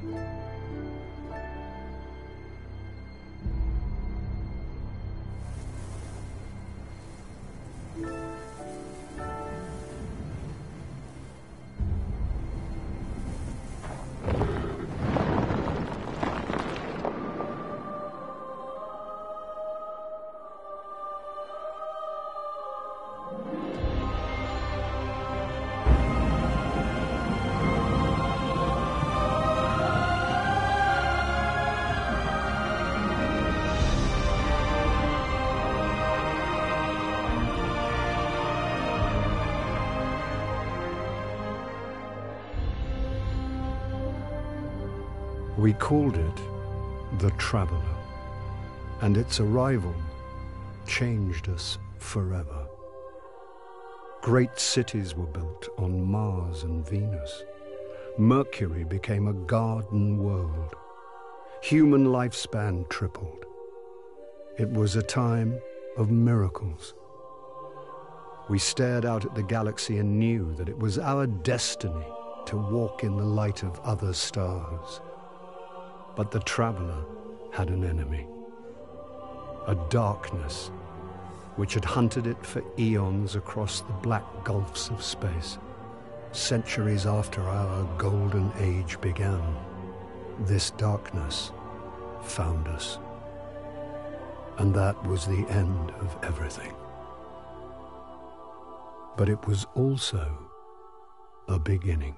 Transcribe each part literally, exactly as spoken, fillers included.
We called it the Traveler, and its arrival changed us forever. Great cities were built on Mars and Venus. Mercury became a garden world. Human lifespan tripled. It was a time of miracles. We stared out at the galaxy and knew that it was our destiny to walk in the light of other stars. But the Traveler had an enemy, a darkness which had hunted it for eons across the black gulfs of space. Centuries after our golden age began, this darkness found us. And that was the end of everything. But it was also a beginning.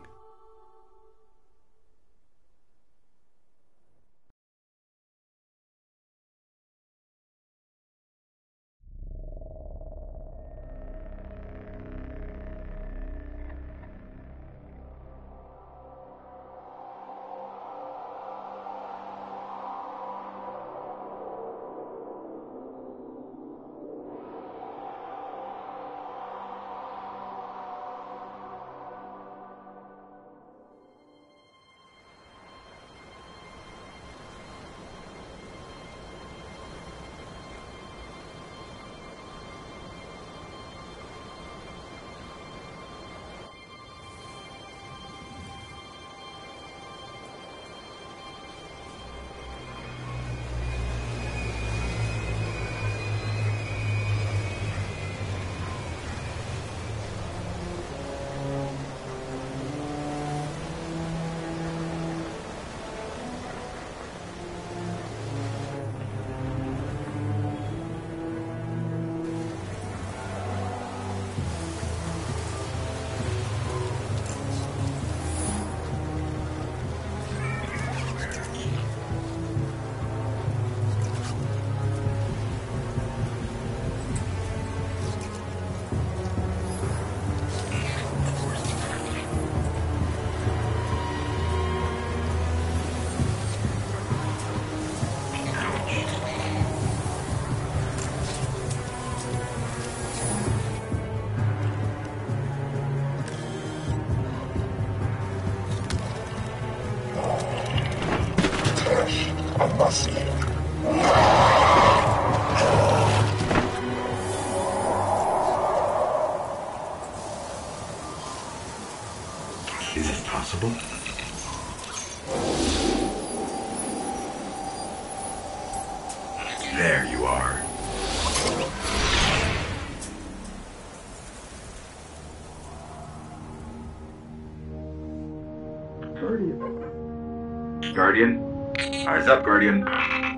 Is it possible? There you are. Guardian. Guardian? Eyes up, Guardian.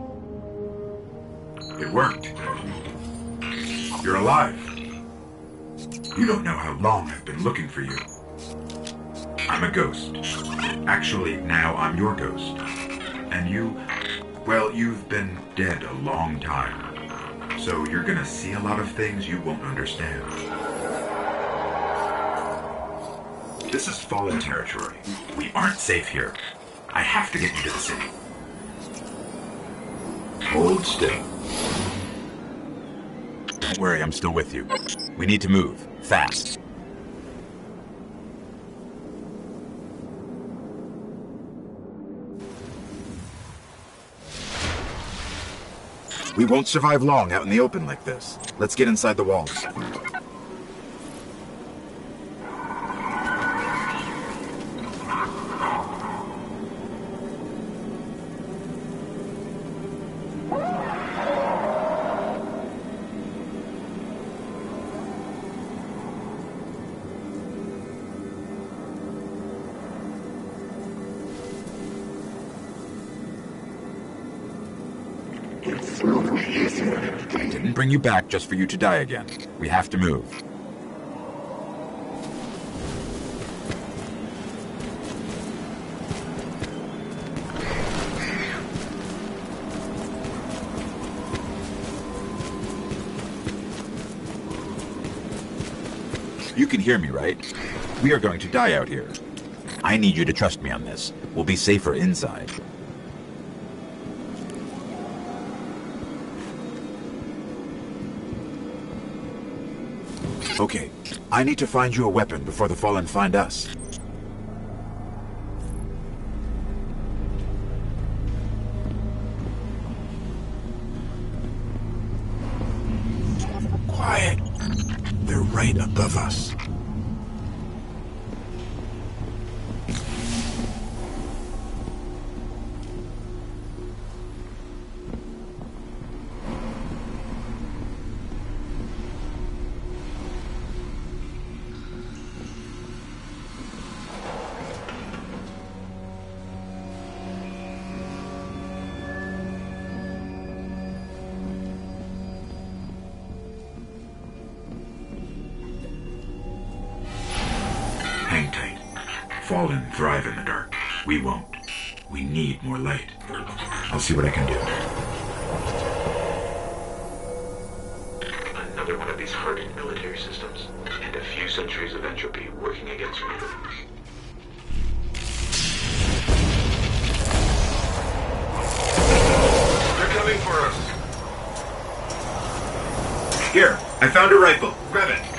It worked. You're alive. You don't know how long I've been looking for you. I'm a ghost. Actually, now I'm your ghost. And you, well, you've been dead a long time. So you're gonna see a lot of things you won't understand. This is fallen territory. We aren't safe here. I have to get you to the city. Hold still. Don't worry, I'm still with you. We need to move, fast. We won't survive long out in the open like this. Let's get inside the walls. I didn't bring you back just for you to die again. We have to move. You can hear me, right? We are going to die out here. I need you to trust me on this. We'll be safer inside. Okay, I need to find you a weapon before the Fallen find us. Quiet. They're right above us. Hang tight. Fallen thrive in the dark. We won't. We need more light. I'll see what I can do. Another one of these hardened military systems, and a few centuries of entropy working against me. They're coming for us. Here, I found a rifle. Grab it.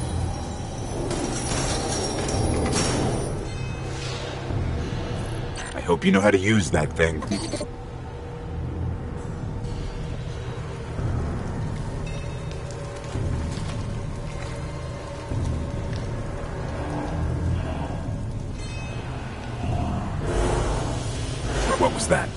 I hope you know how to use that thing. What was that?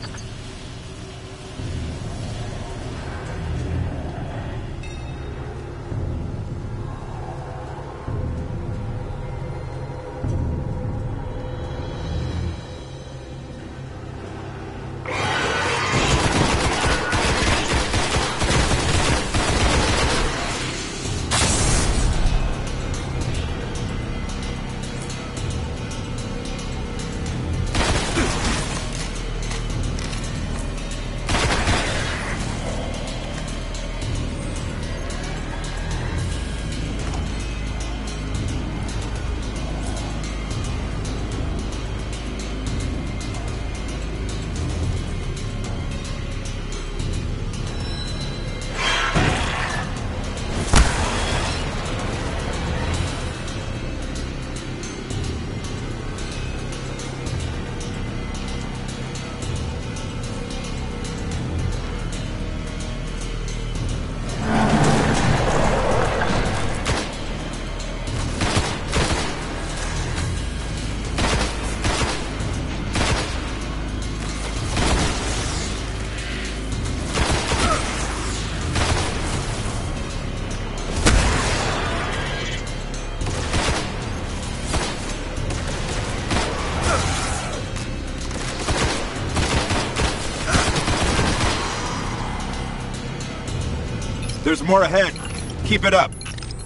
There's more ahead. Keep it up.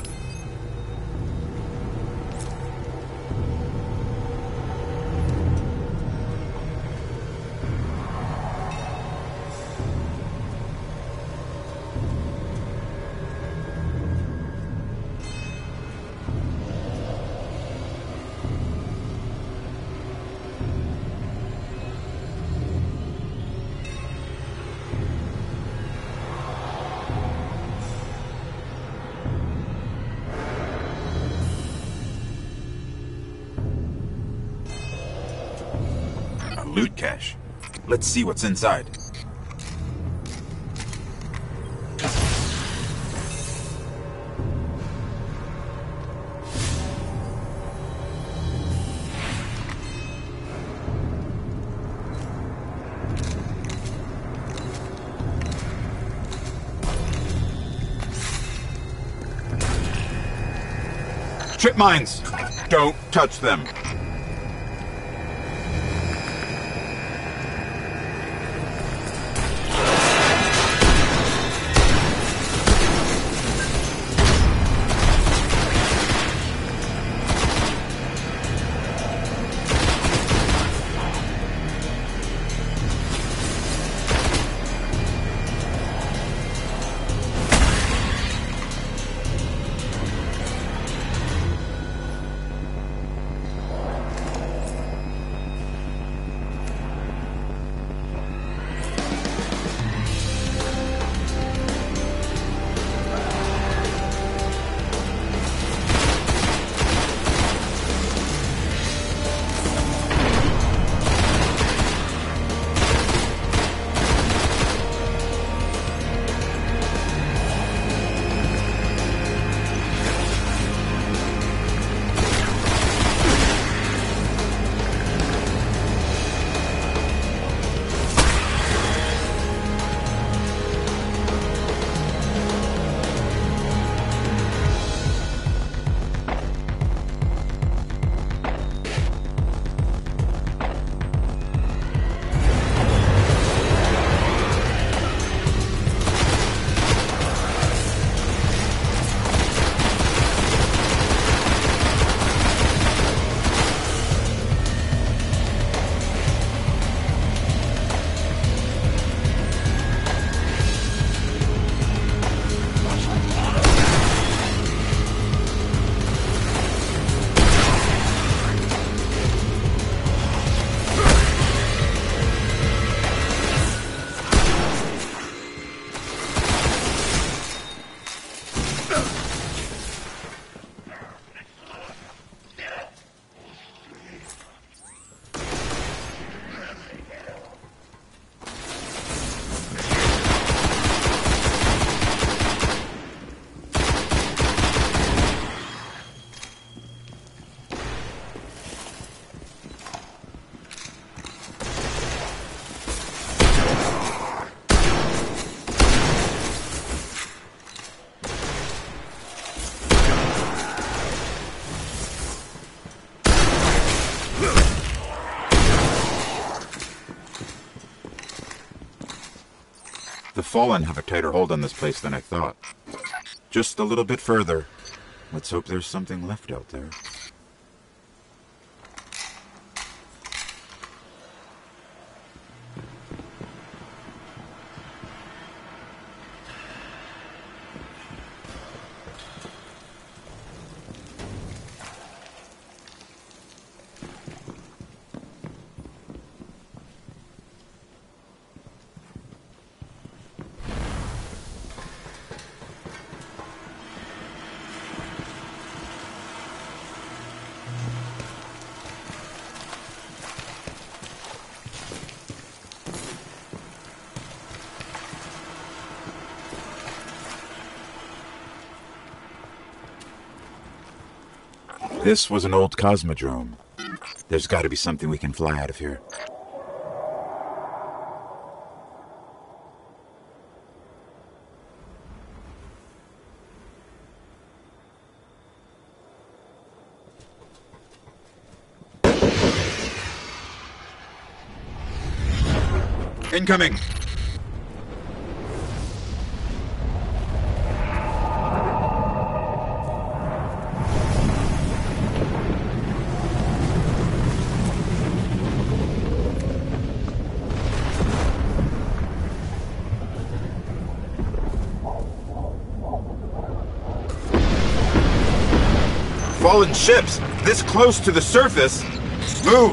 Loot cache. Let's see what's inside. Trip mines! Don't touch them. The Fallen have a tighter hold on this place than I thought. Just a little bit further. Let's hope there's something left out there. This was an old cosmodrome. There's got to be something we can fly out of here. Incoming! Fallen ships, this close to the surface. Move!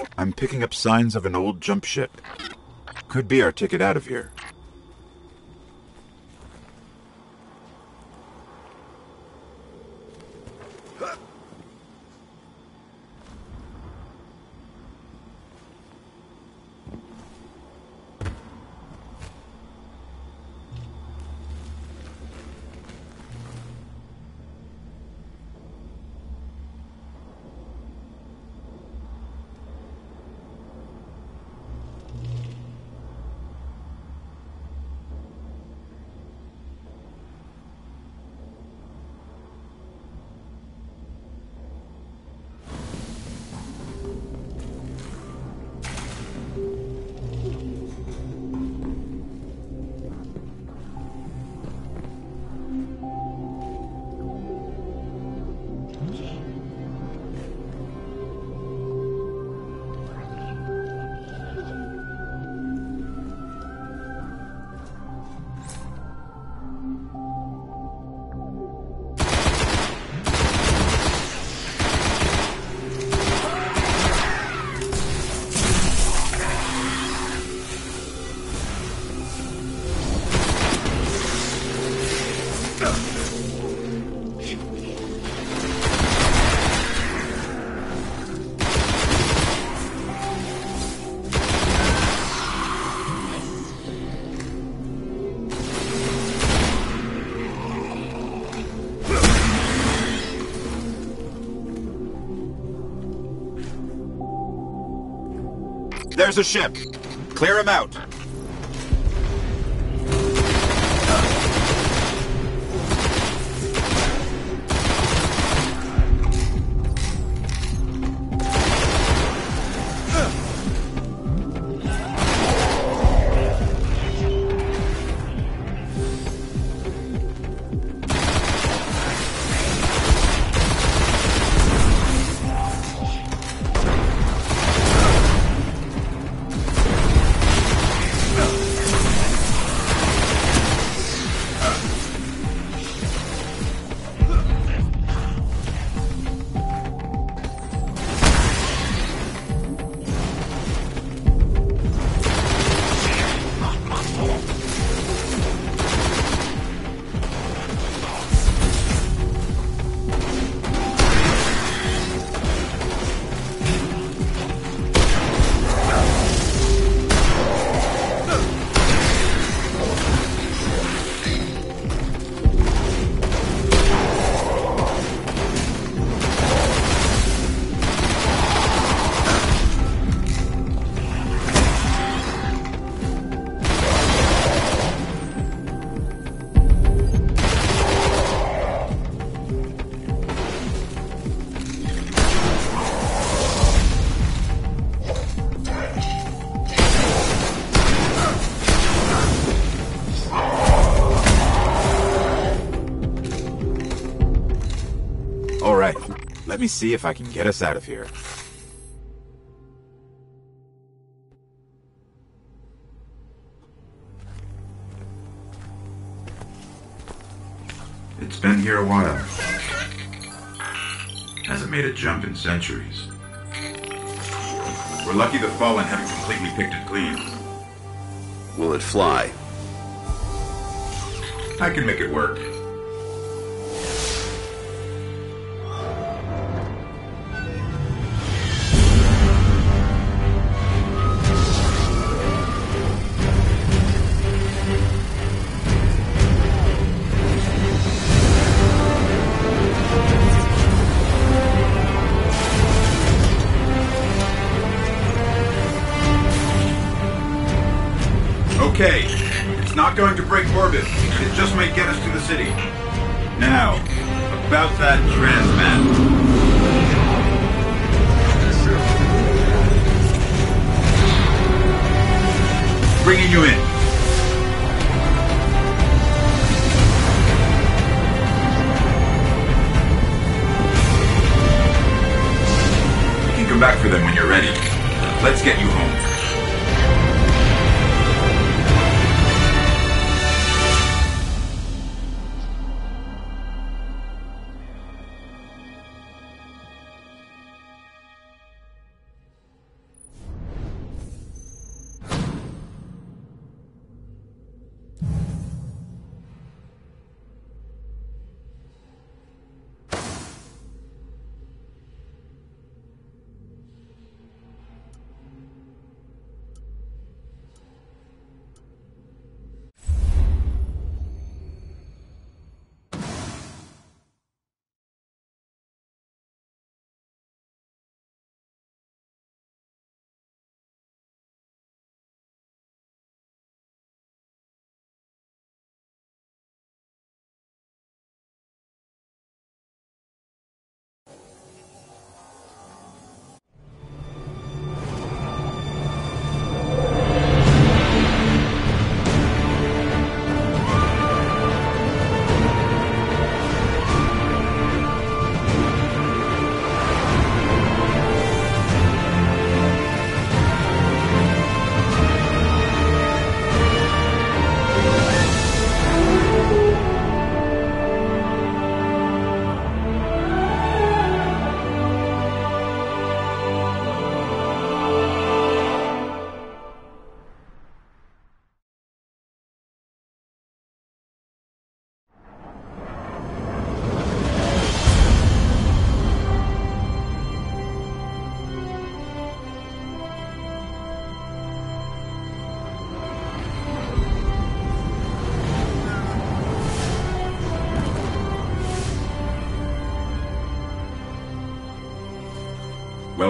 I'm picking up signs of an old jump ship. Could be our ticket out of here. There's a ship. Clear him out. Let me see if I can get us out of here. It's been here a while. Hasn't made a jump in centuries. We're lucky the Fallen haven't completely picked it clean. Will it fly? I can make it work. Okay, it's not going to break orbit. It just might get us to the city. Now, about that transmat. Bringing you in. You can come back for them when you're ready. Let's get you home.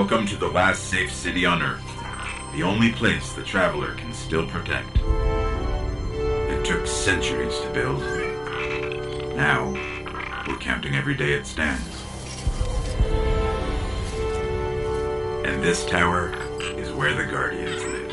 Welcome to the last safe city on Earth. The only place the Traveler can still protect. It took centuries to build. Now, we're counting every day it stands. And this tower is where the Guardians live.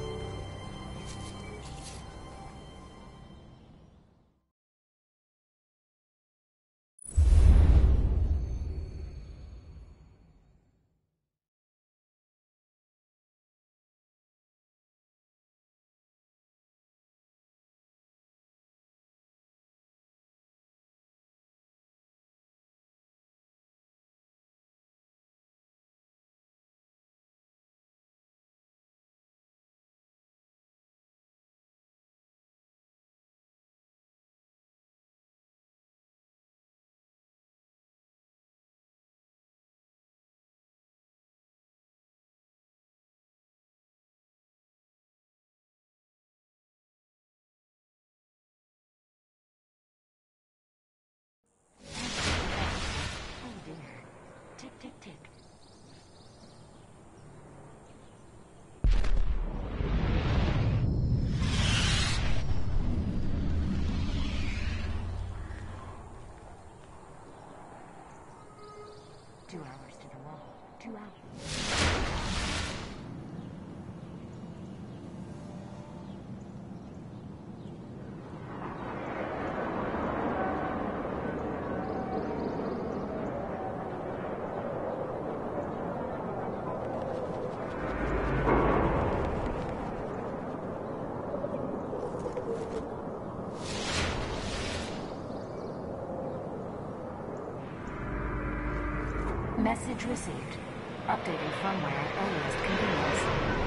Tick, tick, tick. Two hours to the wall. Two hours. Message received. Updating firmware at earliest convenience.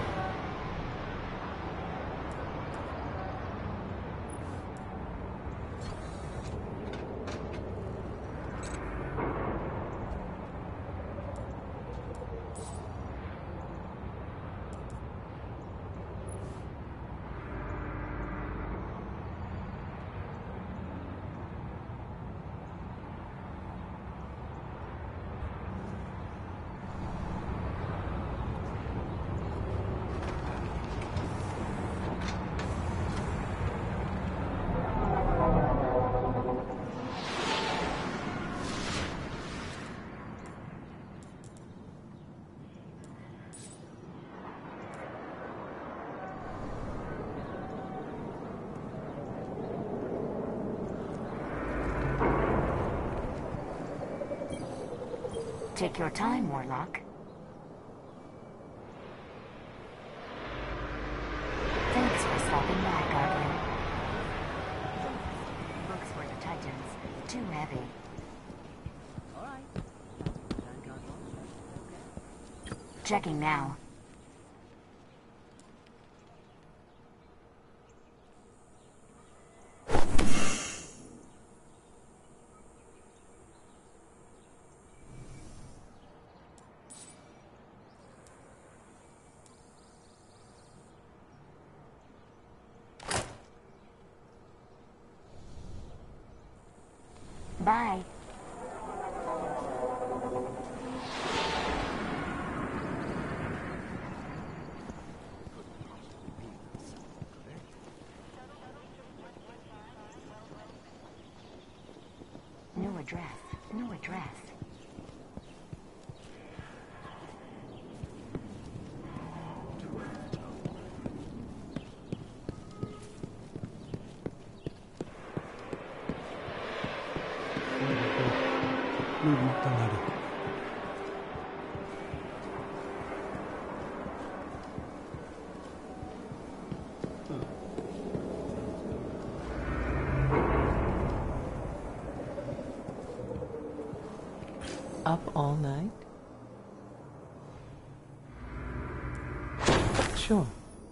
Take your time, Warlock. Thanks for stopping by, Guardian. Books for the Titans. Too heavy. Checking now. Bye. New address. New address. Up all night? Sure.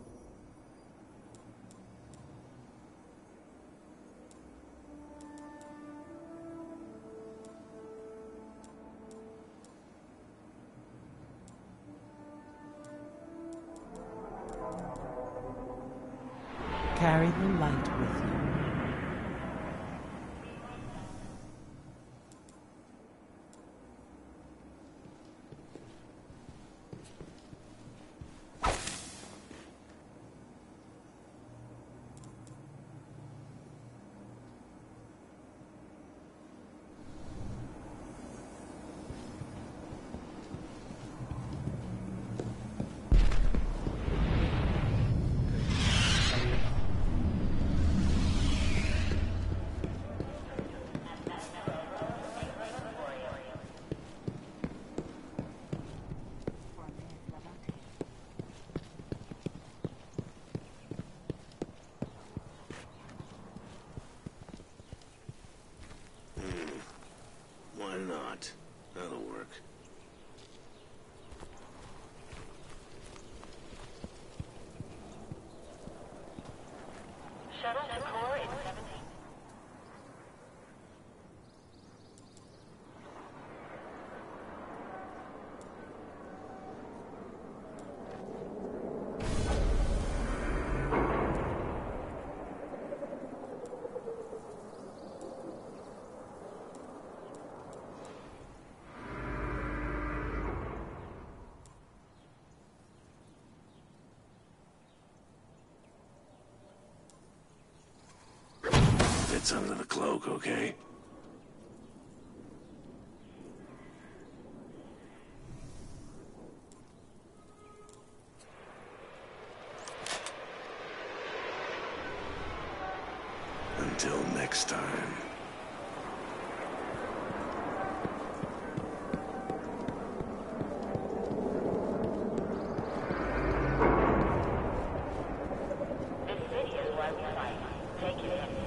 Carry the light with you. gets under the cloak, okay? Until next time. This city is where we fight. Take it in.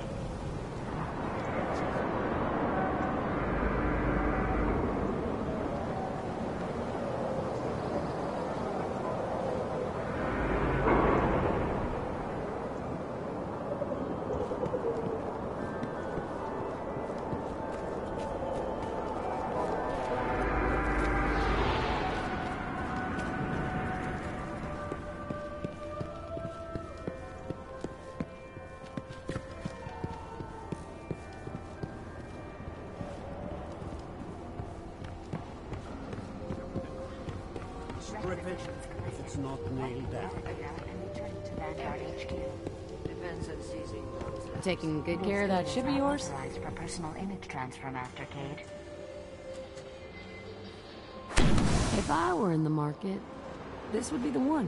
Strip it if it's not nailed down. Depends on seizing those. Taking good care of that ship of yours? Authorized for personal image transfer, Master Cade. If I were in the market, this would be the one.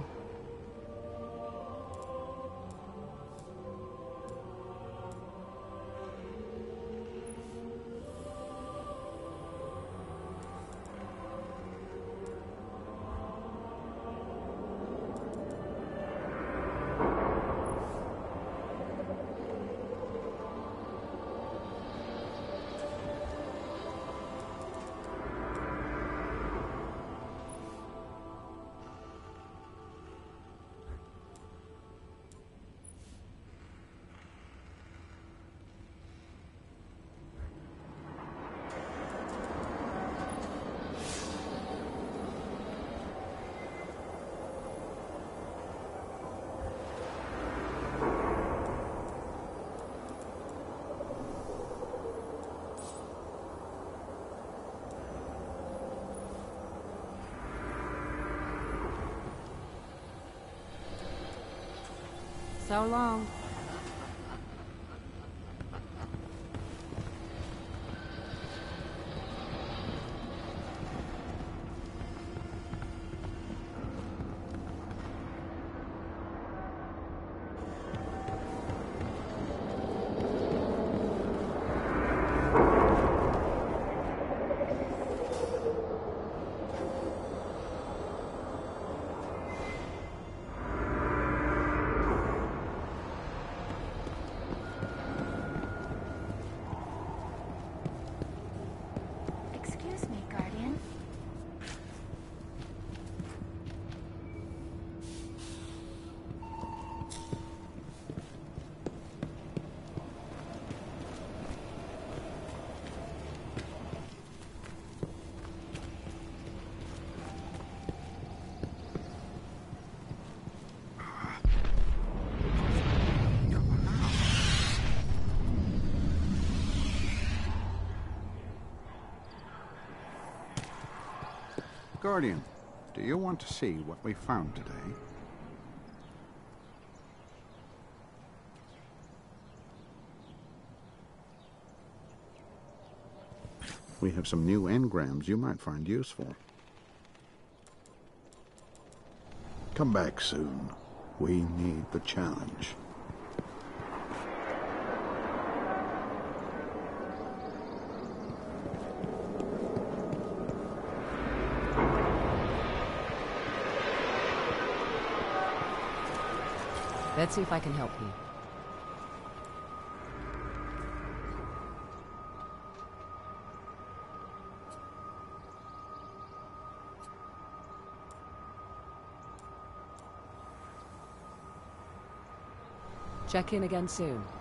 So long. Excuse me, Guardian. Guardian, do you want to see what we found today? We have some new engrams you might find useful. Come back soon. We need the challenge. Let's see if I can help you. Check in again soon.